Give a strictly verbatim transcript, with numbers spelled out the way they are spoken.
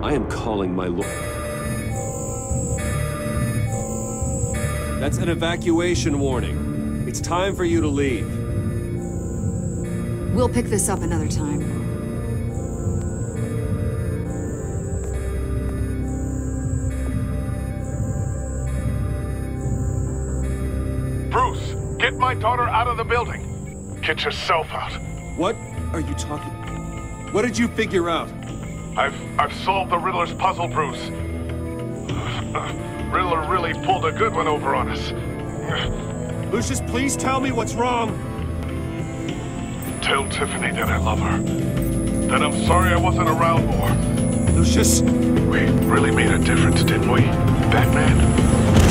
I am calling my lord. That's an evacuation warning. It's time for you to leave. We'll pick this up another time. Bruce, get my daughter out of the building. Get yourself out. What are you talking? What did you figure out? I've I've solved the Riddler's puzzle, Bruce. Riddler really pulled a good one over on us. Lucius, please tell me what's wrong. Tell Tiffany that I love her. That I'm sorry I wasn't around more. Lucius! We really made a difference, didn't we, Batman?